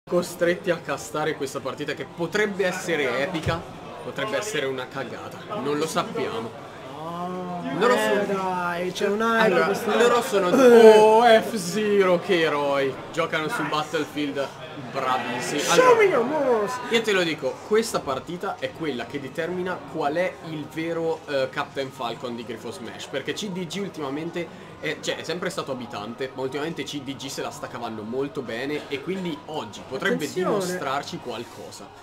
costretti a castare questa partita che potrebbe essere epica, potrebbe essere una cagata, non lo sappiamo. Loro sono... dai, c'è un allora, questo... loro sono... Oh, F-Zero, che eroi! Giocano su Battlefield, bravissimi. Allora, io te lo dico, questa partita è quella che determina qual è il vero Captain Falcon di Grifo Smash. Perché CDG ultimamente è sempre stato abitante, ma ultimamente CDG se la sta cavando molto bene e quindi oggi potrebbe dimostrarci qualcosa.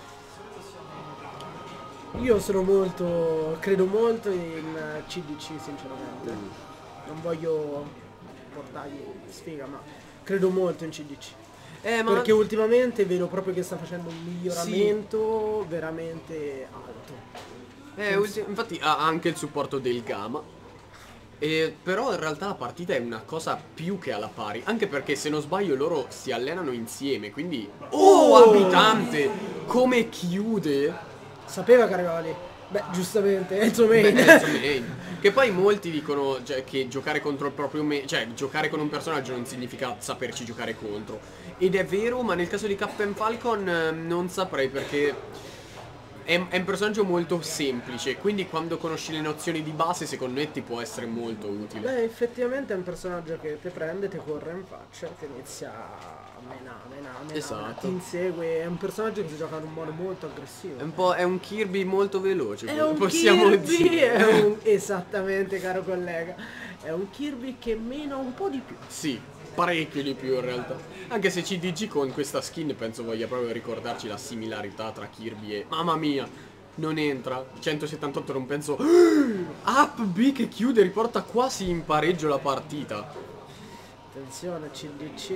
Io sono credo molto in CDC sinceramente. Non voglio portargli sfiga, ma credo molto in CDC. Perché ultimamente vedo proprio che sta facendo un miglioramento veramente alto. Infatti ha anche il supporto del Gama. Però in realtà la partita è una cosa più che alla pari. Anche perché se non sbaglio loro si allenano insieme. Quindi... Oh, abitante! Come chiude! Sapeva che arrivava lì. Beh, giustamente, è il suo main. Che poi molti dicono che giocare contro il proprio main, cioè giocare con un personaggio non significa saperci giocare contro. Ed è vero, ma nel caso di Captain Falcon non saprei, perché è un personaggio molto semplice, quindi quando conosci le nozioni di base secondo me ti può essere molto utile. Beh, effettivamente è un personaggio che ti prende, ti corre in faccia, ti inizia a menare, esatto. Ti insegue, è un personaggio che si gioca in un modo molto aggressivo. È un Kirby molto veloce, possiamo dire. Esattamente, caro collega. È un Kirby che mena un po' di più. Sì, parecchio di più in realtà. Anche se CDG con questa skin penso voglia proprio ricordarci la similarità tra Kirby e... Mamma mia, non entra. 178 non penso... Up B che chiude, riporta quasi in pareggio la partita. Attenzione, CDC.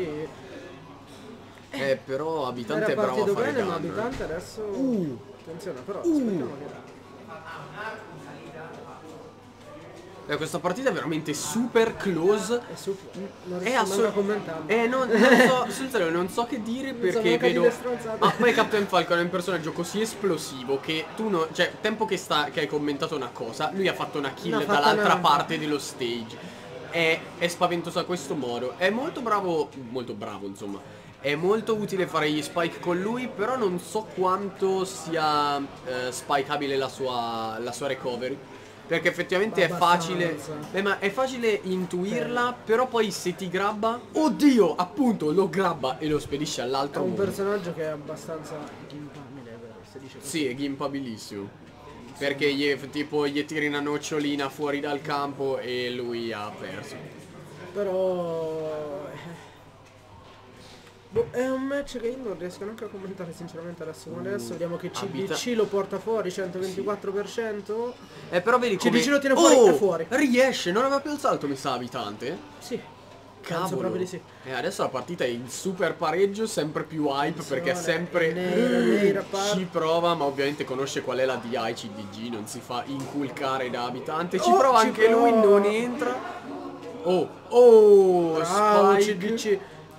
Però Abitante è bravo a fare bene, danno. ma Abitante adesso... Attenzione, però aspettiamo che... Questa partita è veramente super close. Non riesco a commentare. Non so che dire, perché vedo... Ma poi Captain Falcon è un personaggio così esplosivo che tu non... Cioè, tempo che hai commentato una cosa, lui ha fatto una kill dall'altra parte dello stage. È spaventoso a questo modo. È molto bravo insomma. È molto utile fare gli spike con lui, però non so quanto sia spikeabile la sua recovery. Perché effettivamente è facile. Ma è facile intuirla. Però poi se ti grabba, oddio, appunto, lo grabba e lo spedisce all'altro. È un personaggio che è abbastanza gimpabile, se dice così. Sì, è gimpabilissimo. Perché gli tiri una nocciolina fuori dal campo e lui ha perso. Però è un match che io non riesco neanche a commentare sinceramente adesso. Come adesso vediamo che CDC lo porta fuori 124%. Però vedi come CDC lo tiene fuori, è fuori. Riesce, non aveva più il salto, mi sa, Abitante? Sì. Cavolo. Proprio di sì. Adesso la partita è in super pareggio, sempre più hype, perché sempre ci prova, ma ovviamente conosce qual è la DI CDG, non si fa inculcare da Abitante. Ci prova anche lui, non entra. Bravo, CDC.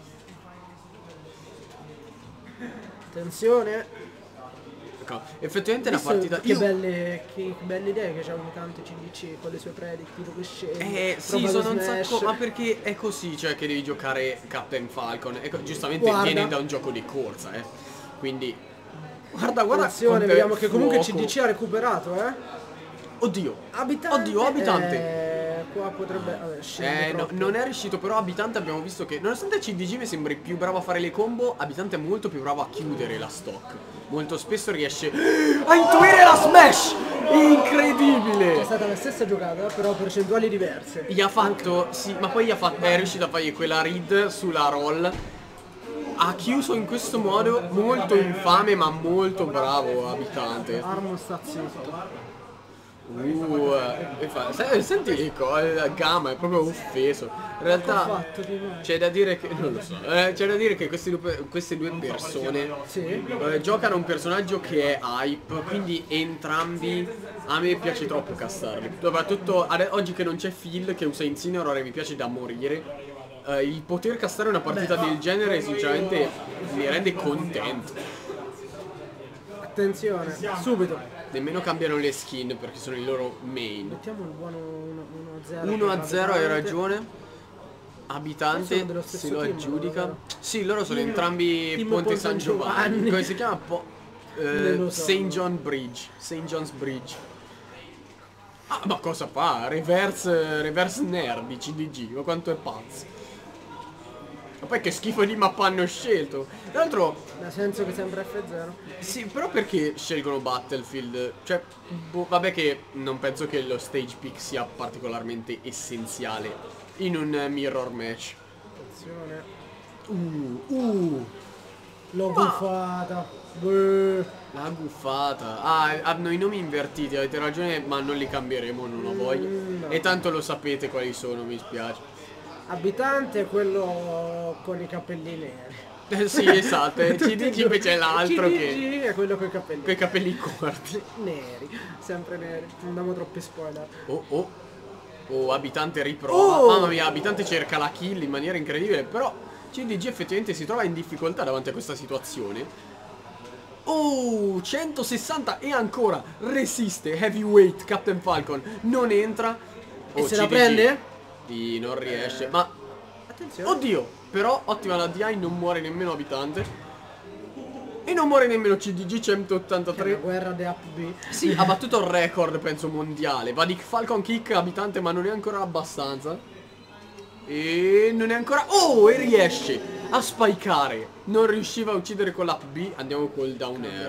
Attenzione. Effettivamente è una partita... Che belle idee che c'ha ogni tanto CDC con le sue predict, tipo che scende. Sì, sono un sacco. Ma perché è così, cioè, che devi giocare Captain Falcon. Giustamente viene da un gioco di corsa, Quindi guarda. Attenzione, vediamo che comunque CDC ha recuperato, Oddio, Abitante. Qua potrebbe non è riuscito, però Abitante abbiamo visto che nonostante CDG mi sembri più bravo a fare le combo, Abitante è molto più bravo a chiudere la stock. Molto spesso riesce a intuire la smash. Incredibile. È stata la stessa giocata, però percentuali diverse. Gli ha fatto, sì, ma poi è riuscito a fare quella read sulla roll. Ha chiuso in questo modo, molto infame ma molto bravo Abitante. Armo sta zitto. Senti il Gama è proprio offeso. In realtà c'è da dire che non lo so. C'è da dire che queste due persone giocano un personaggio che è hype, quindi entrambi a me piace troppo castarli. Soprattutto oggi che non c'è Phil che usa Incineroar, mi piace da morire. Il poter castare una partita del genere sinceramente mi rende contento. Attenzione, subito. Nemmeno cambiano le skin perché sono i loro main. Mettiamo il buono 1-0. 1-0, hai ragione. Abitante se lo aggiudica. Sì, loro sono entrambi Ponte San Giovanni. Come si chiama? St. John Bridge. St. John's Bridge. Ah, ma cosa fa? Reverse nerd di CDG. Ma quanto è pazzo. Ma poi che schifo di mappa hanno scelto. Tra l'altro, nel senso che sempre F0. sì, però perché scelgono Battlefield? Cioè, boh, vabbè che non penso che lo stage pick sia particolarmente essenziale in un mirror match. Attenzione. L'ho guffata. La guffata. Ah, hanno i nomi invertiti, avete ragione, ma non li cambieremo, non ho voglia. No. E tanto lo sapete quali sono, mi spiace. Abitante è quello con i capelli neri. Sì, esatto, CDG invece è l'altro che... CDG è quello con i capelli. Con i capelli corti. Neri, sempre neri. Non diamo troppi spoiler. Oh, Abitante riprova. Mamma mia, Abitante cerca la kill in maniera incredibile. Però CDG effettivamente si trova in difficoltà davanti a questa situazione. 160 e ancora resiste. Heavyweight Captain Falcon non entra. E se la prende? Sì, non riesce. Ma attenzione. oddio, però ottima la DI, non muore nemmeno Abitante. E non muore nemmeno CDG 183. Che guerra di up B. Sì, ha battuto il record, penso, mondiale. Va di Falcon Kick Abitante, ma non è ancora abbastanza. E non è ancora... Oh, e riesce a spikare. Non riusciva a uccidere con l'up B. Andiamo col down air.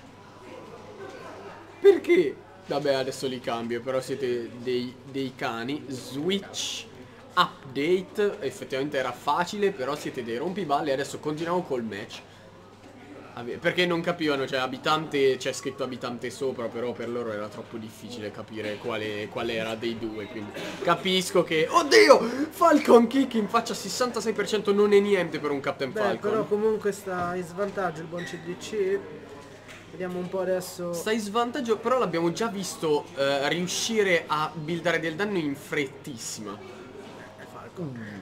Perché? Vabbè, adesso li cambio, però siete dei cani. Switch update. Effettivamente era facile, però siete dei rompiballe. Adesso continuiamo col match. Perché non capivano, cioè Abitante, c'è scritto Abitante sopra, però per loro era troppo difficile capire quale era dei due, quindi capisco che... Oddio! Falcon Kick in faccia 66% non è niente per un Captain Falcon. Però comunque sta in svantaggio il buon CDC. Vediamo un po' adesso. Sta in svantaggio, però l'abbiamo già visto riuscire a buildare del danno in frettissima. Falcon.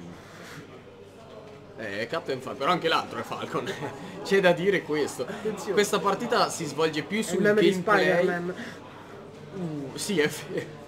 Captain Falcon, però anche l'altro è Falcon. C'è da dire questo. Attenzione. Questa partita si svolge più sul gameplay. Sì, è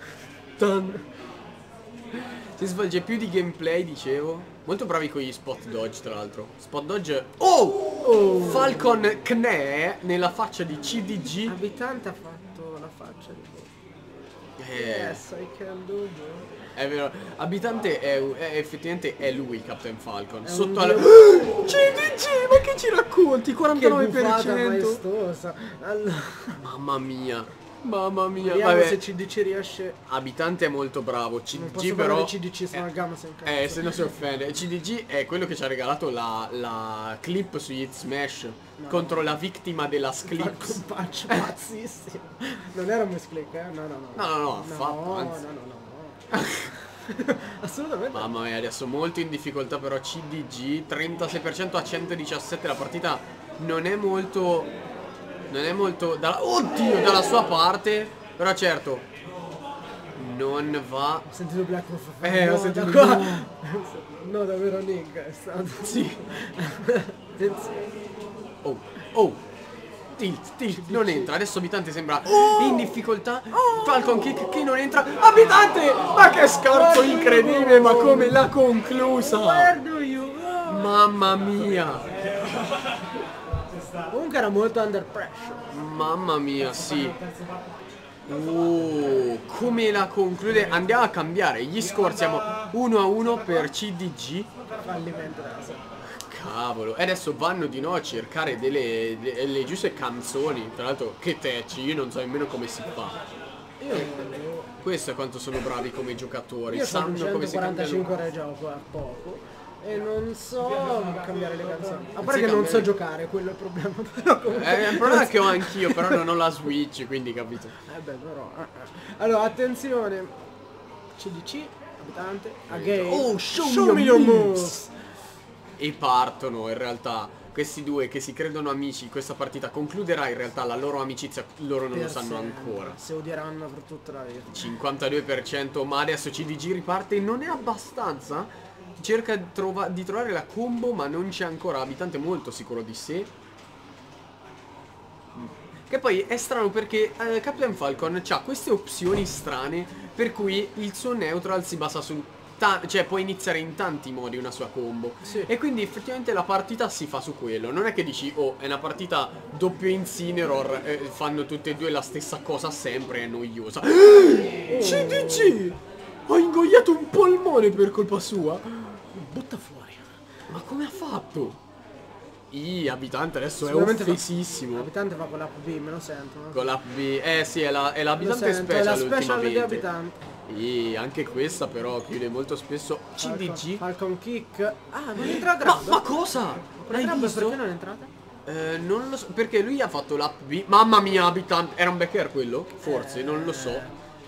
si svolge più di gameplay, dicevo. Molto bravi con gli spot dodge, tra l'altro. Spot dodge. Falcon Kne nella faccia di CDG. Abitante ha fatto la faccia di yes, I can do that. È vero, Abitante è effettivamente è lui Captain Falcon. È sotto alla... CDG, ma che ci racconti? 49%. Maestosa. Allora... Mamma mia. Mamma mia. Vediamo vabbè. se CDC riesce. Abitante è molto bravo. CDG però però CDC sono gamma se se non si offende. CDG è quello che ci ha regalato la clip su Hit Smash contro la vittima della Sclips. Un patch pazzissimo. Non era un misclick, eh? No, affatto, anzi. No. Assolutamente. Mamma mia, adesso molto in difficoltà però CDG, 36% a 117, la partita non è molto oddio, dalla sua parte, però certo non va. Ho sentito Black Wolf. Ho sentito qua. No, davvero Nick è stato. Sì. Tilt, non entra. Adesso Abitante sembra in difficoltà. Falcon Kick che non entra. Abitante! Ma che scorzo incredibile, ma come l'ha conclusa! Mamma mia! Comunque era molto under pressure. Mamma mia, sì. Come la conclude? Andiamo a cambiare gli score, siamo 1-1 per CDG. Fallimento della Cavolo, e adesso vanno di nuovo a cercare delle giuste canzoni. Tra l'altro che tecci, io non so nemmeno come si fa. Questo è quanto sono bravi come giocatori. Io sanno come si cambia. 45 ore gioco a poco e non so cambiare le canzoni. A parte che non so giocare, quello è il problema. Il problema è che ho anch'io, però non ho la Switch, quindi capito. Però. Allora, attenzione. CDC, Abitante, again. Show me your moves. E partono in realtà questi due che si credono amici. Questa partita concluderà in realtà la loro amicizia. Loro non lo sanno ancora. Si odieranno per tutta la vita. 52%. Ma adesso CDG riparte. Non è abbastanza. Cerca di trovare la combo, ma non c'è ancora. Abitante molto sicuro di sé. Che poi è strano perché Captain Falcon ha queste opzioni strane per cui il suo neutral si basa su cioè puoi iniziare in tanti modi una sua combo. Sì. E quindi effettivamente la partita si fa su quello. Non è che dici, oh, è una partita doppio Incineroar, fanno tutte e due la stessa cosa sempre, è noiosa. CDG! Ho ingoiato un polmone per colpa sua. Butta fuori. Ma come ha fatto? Abitante adesso è offesissimo. L'abitante va con l'app B, me lo sento. Con l'app B, sì, è l'abitante special. È la special degli abitanti. Anche questa però chiude molto spesso. CDG. Falcon Kick. Ah, non entra a grab. Ma cosa? L'hai visto? Perché non è entrata? Non lo so, perché lui ha fatto l'app B. Mamma mia, abitante. Era un backer quello? Forse, non lo so.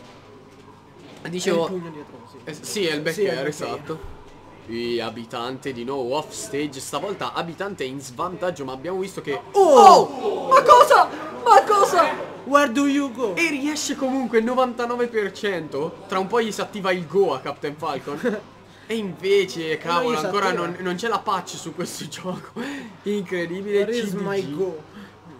Dicevo. È il pugno dietro, sì. Sì, è il backer, esatto. Abitante di nuovo off stage. Stavolta abitante è in svantaggio, ma abbiamo visto che... Oh! Ma cosa? Ma cosa? Where do you go? E riesce comunque il 99%. Tra un po' gli si attiva il go a Captain Falcon. E invece, cavolo, ancora non c'è la patch su questo gioco. Incredibile. Where is my go?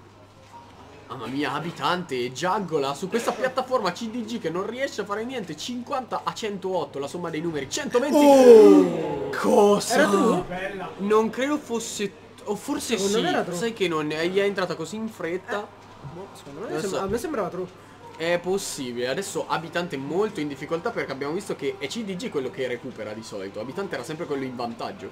Mamma mia, abitante giaggola su questa piattaforma CDG che non riesce a fare niente. 50 a 108 la somma dei numeri. 120. Cosa? Era true? Non credo fosse... O forse sì. Sai che non gli è entrata così in fretta. Secondo me a me sembrava true. È possibile. Adesso abitante molto in difficoltà perché abbiamo visto che è CDG quello che recupera di solito. Abitante era sempre quello in vantaggio.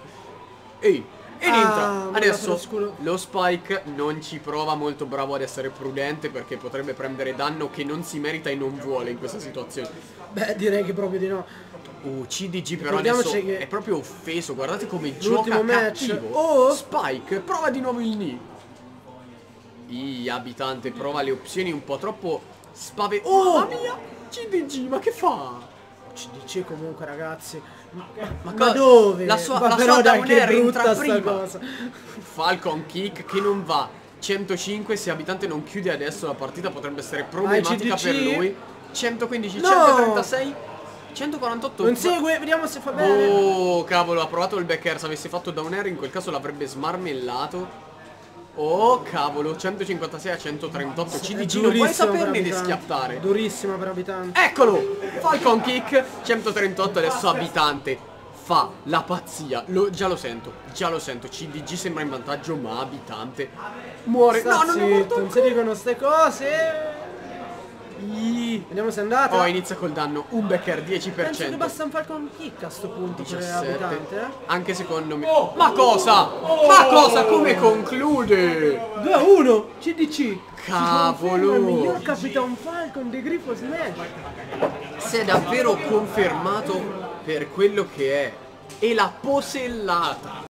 E rientra. Adesso lo Spike non ci prova molto bravo ad essere prudente perché potrebbe prendere danno che non si merita e non vuole in questa situazione. Beh, direi che proprio di no. CDG però adesso è proprio offeso. Guardate come gioca cattivo. Oh! Spike prova di nuovo il knee. Abitante prova le opzioni un po' troppo mamma mia! CDG ma che fa? CDG comunque ragazzi. Ma dove? La sua down air entra prima. Falcon Kick che non va. 105, se abitante non chiude adesso la partita potrebbe essere problematica per lui. 115, 136, 148. Non segue, vediamo se fa bene. Oh cavolo, ha provato il back air. Se avesse fatto down air in quel caso l'avrebbe smarmellato. Oh cavolo, 156 a 138. CDG non puoi saperne di schiattare. Durissima per abitante. Eccolo! Falcon Kick 138. Adesso abitante fa la pazzia. Già lo sento. CDG sembra in vantaggio, ma abitante muore. No, non è morto. Non si dicono ste cose. Vediamo se è andata. Inizia col danno. Un backer 10%. Penso che basta un Falcon Kick a sto punto 17. per abitante. Anche secondo me. Ma cosa? Ma cosa? Come conclude? 2-1 CDC. Cavolo. Il miglior Capitan Falcon di Grifo Smash. Si è davvero confermato per quello che è. E l'ha posellata.